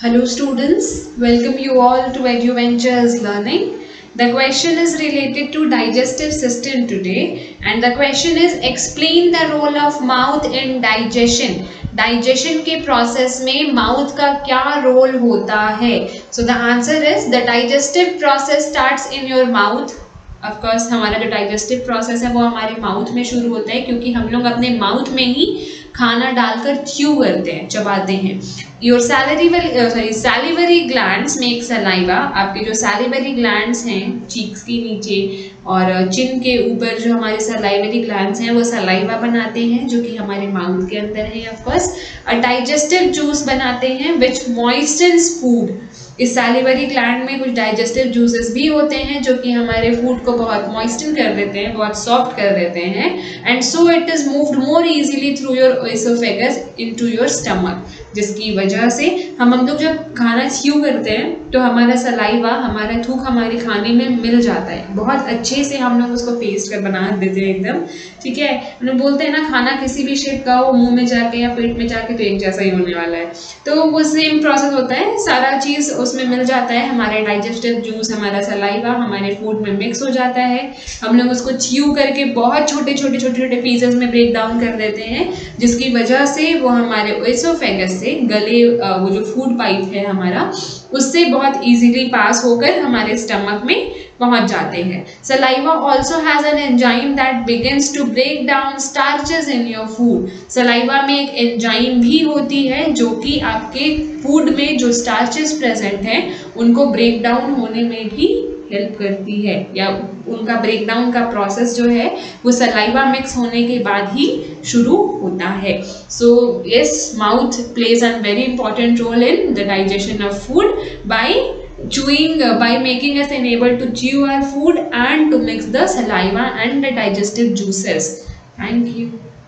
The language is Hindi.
Hello students, welcome you all to EduVentures Learning. The question is related to digestive system today and the question is explain the role of mouth in digestion. Digestion के process में mouth का क्या role होता है? So the answer is the digestive process starts in your mouth. Of course हमारा जो digestive process है वो हमारे mouth में शुरू होता है क्योंकि हम लोग अपने mouth में ही खाना डालकर च्यू करते हैं, चबाते हैं. Your salivary glands make saliva. आपके जो सैलिवरी ग्लैंड्स हैं चीक्स के नीचे और चिन के ऊपर जो हमारे सलाइवरी ग्लैंड्स हैं वो सलाइवा बनाते हैं जो कि हमारे माउथ के अंदर है. ऑफ कोर्स डाइजेस्टिव जूस बनाते हैं विच मॉइस्टन्स फूड. इस सैलिवरी ग्लैंड में कुछ डाइजेस्टिव जूसेस भी होते हैं जो कि हमारे फूड को बहुत मॉइस्टन कर देते हैं, बहुत सॉफ्ट कर देते हैं. And so it is moved more easily through your oesophagus into your stomach, जिसकी वजह से हम लोग जब खाना च्यू करते हैं तो हमारा सलाइवा, हमारा थूक हमारे खाने में मिल जाता है. बहुत अच्छे से हम लोग उसको पेस्ट कर बना देते हैं एकदम. ठीक है, हम लोग बोलते हैं ना खाना किसी भी शेप का हो मुंह में जाके या पेट में जाके तो एक जैसा ही होने वाला है. तो वो सेम प्रोसेस होता है, सारा चीज़ उसमें मिल जाता है. हमारे डाइजेस्टिव जूस, हमारा सलाइवा हमारे फूड में मिक्स हो जाता है. हम लोग उसको च्यू करके बहुत छोटे छोटे पीसेस में ब्रेक डाउन कर देते हैं, जिसकी वजह से वो हमारे एसोफेगस से गले, वो जो फूड पाइप है हमारा, उससे बहुत इजीली पास होकर हमारे स्टमक में पहुंच जाते हैं. Saliva also has an enzyme that begins to break down starches in your food. Saliva में एक एंजाइम भी होती है जो कि आपके फूड में जो स्टार्चेस प्रेजेंट हैं उनको ब्रेक डाउन होने में भी हेल्प करती है, या उनका ब्रेक डाउन का प्रोसेस जो है वो सलाइवा मिक्स होने के बाद ही शुरू होता है. So yes, mouth plays an very important role in the digestion of food by chewing, by making us unable to chew our food and to mix the saliva and the digestive juices. Thank you.